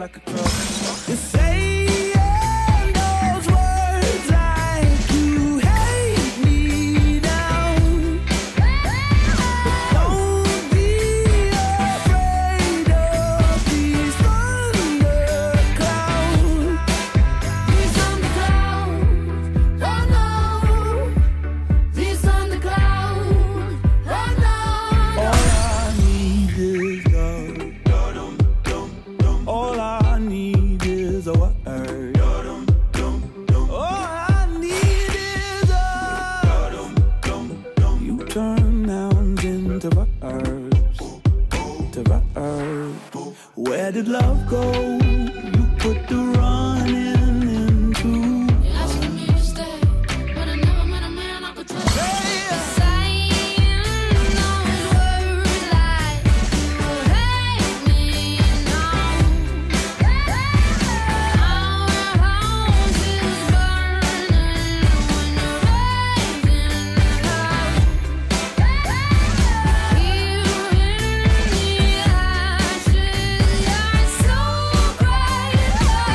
like a crow. You're saying those words like you hate me now. But don't be afraid of these thunder clouds. These thunder clouds, oh no. These thunder clouds, oh no. All I need is love. All I need is a word. All I need is a. You turn nouns into verbs. To verbs. Where did love go? You put the running into. You asking me to stay, but I never met a man I could trust. Saying those words like you hate me now. Our house is burning when you're raising hell. Here in the ashes, you're so bright.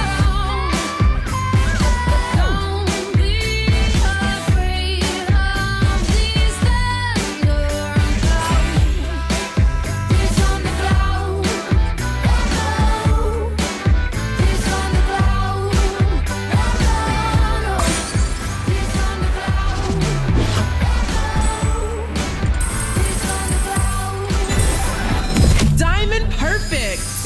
Don't be afraid of these thunder clouds. These thunder clouds, oh no. These thunder clouds, oh no. These thunder clouds, oh no. These thunder clouds. Diamond Perfect.